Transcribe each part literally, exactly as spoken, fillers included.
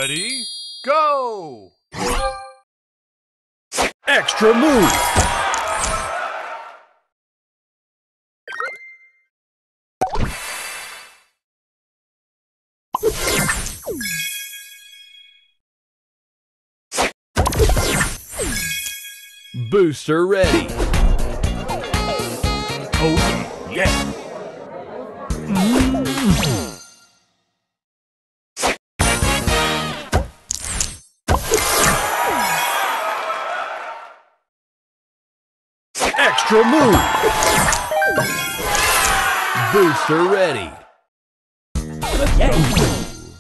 Ready, go! Extra move! Booster ready! Oh, yeah! Mm. Extra move! Booster ready! Okay.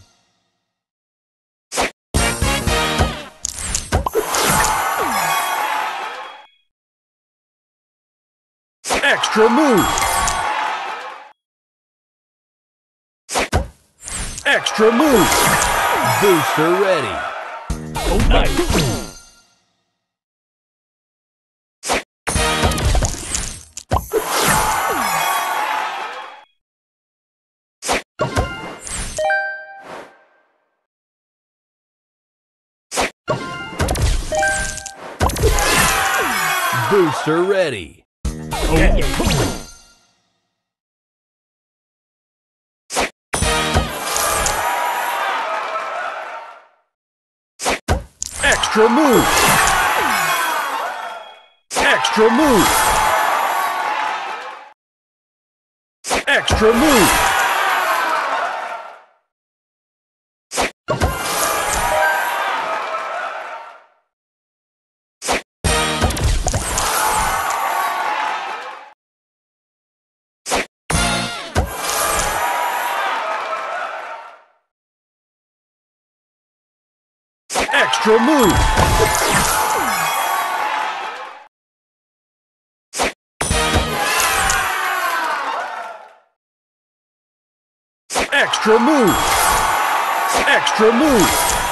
Extra move! Extra move! Booster ready! Oh, nice! Booster ready! Oh, yeah! Extra move! Extra move! Extra move! Extra move! Extra move! Extra move!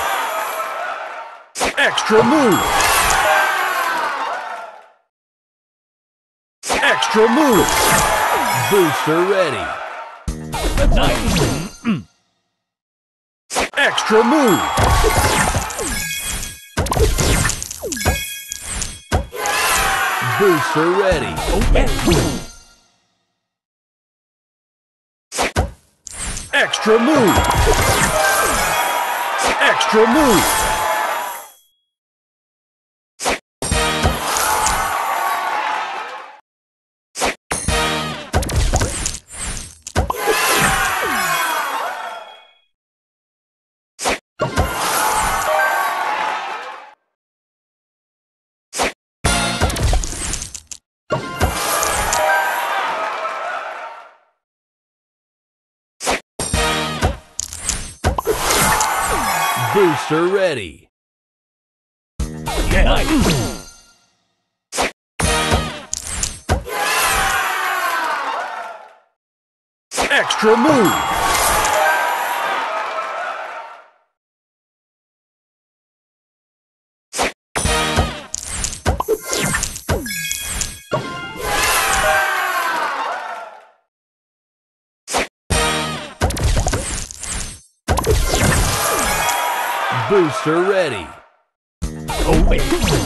Extra move! Extra move! Booster ready! Nice! Extra move! Booster ready! Oh, yeah! Extra move! Extra move! Booster ready! Yeah! Nice! Extra move! Booster ready! Oh, yeah!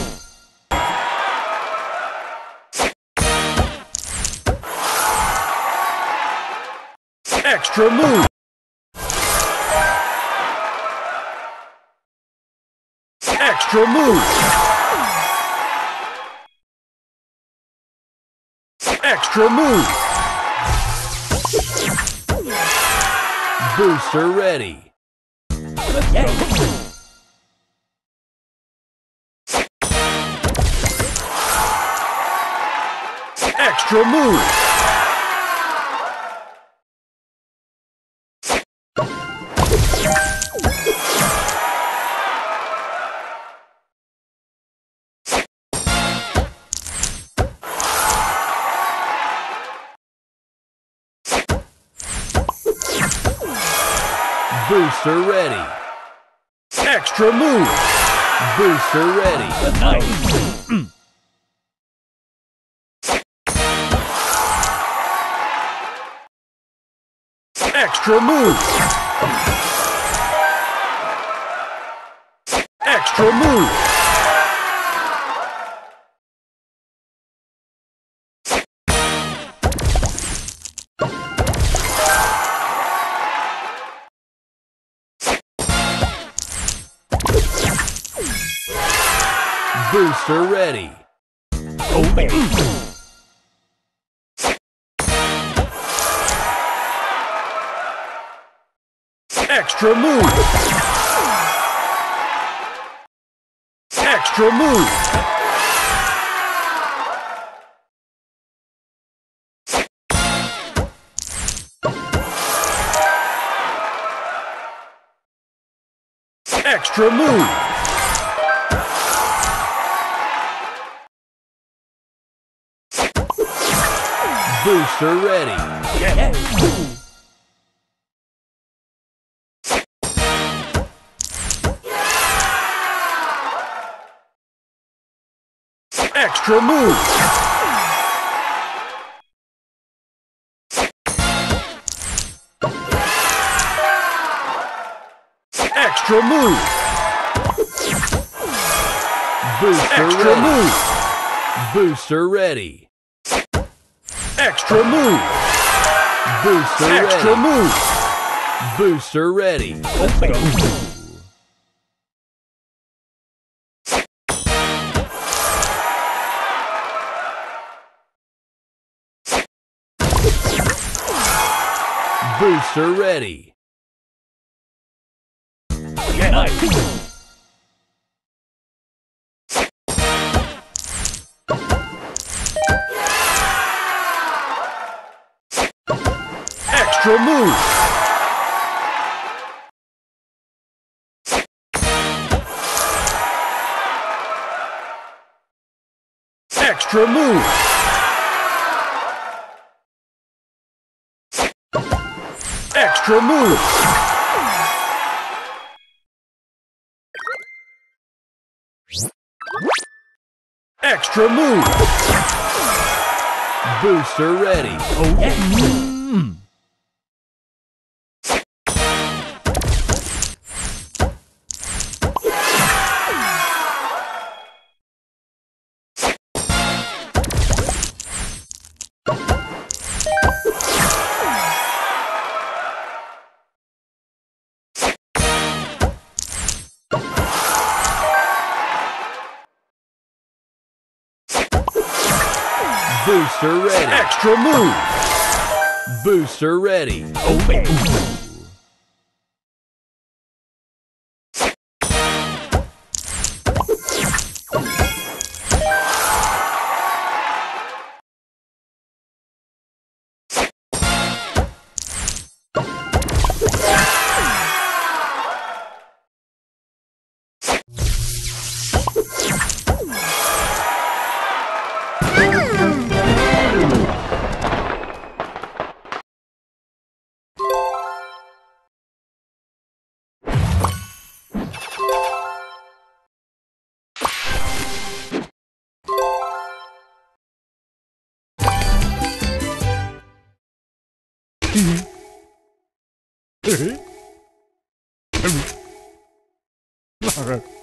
Extra move! Extra move! Extra move! Booster ready! Okay. Extra move! Booster ready! Extra move! Booster ready! Nice! Extra move! Extra move! Booster ready. Obey. Extra move. Extra move. Extra move. Booster ready. Yeah. Extra move. Extra move. Booster Extra ready. move. Booster ready. Extra move. Booster Extra ready. move. Booster ready. Obey. Booster ready. Yeah. Extra move. Extra move. Extra move. Extra move. Booster ready. Oh yeah. Mm. Booster ready. Extra move. Booster ready. Obey. Alright.